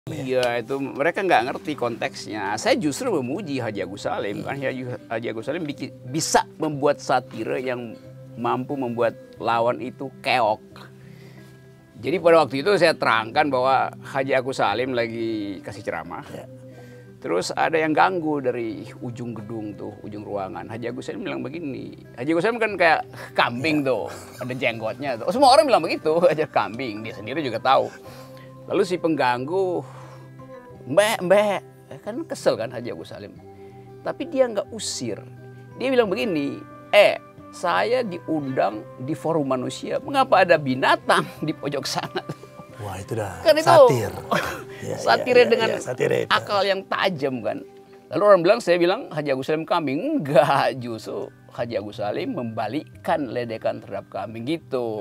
Iya, itu mereka nggak ngerti konteksnya. Saya justru memuji Haji Agus Salim, kan Haji Agus Salim bisa membuat satire yang mampu membuat lawan itu keok. Jadi pada waktu itu saya terangkan bahwa Haji Agus Salim lagi kasih ceramah. Terus ada yang ganggu dari ujung gedung tuh, ujung ruangan. Haji Agus Salim bilang begini. Haji Agus Salim kan kayak kambing tuh, ada jenggotnya tuh. Semua orang bilang begitu, aja kambing. Dia sendiri juga tahu. Lalu si pengganggu, mbak, kan kesel kan Haji Agus Salim. Tapi dia nggak usir. Dia bilang begini, saya diundang di forum manusia. Mengapa ada binatang di pojok sana? Wah itu dah Kan itu satir. satire dengan satire akal yang tajam kan. Lalu orang bilang, saya bilang Haji Agus Salim kambing. Enggak, justru Haji Agus Salim membalikkan ledekan terhadap kambing gitu.